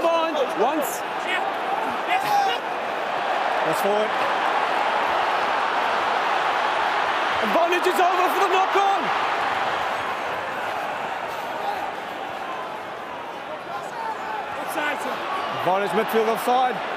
mind. Once. That's forward. Advantage is over for the knock-on. Advantage midfield offside.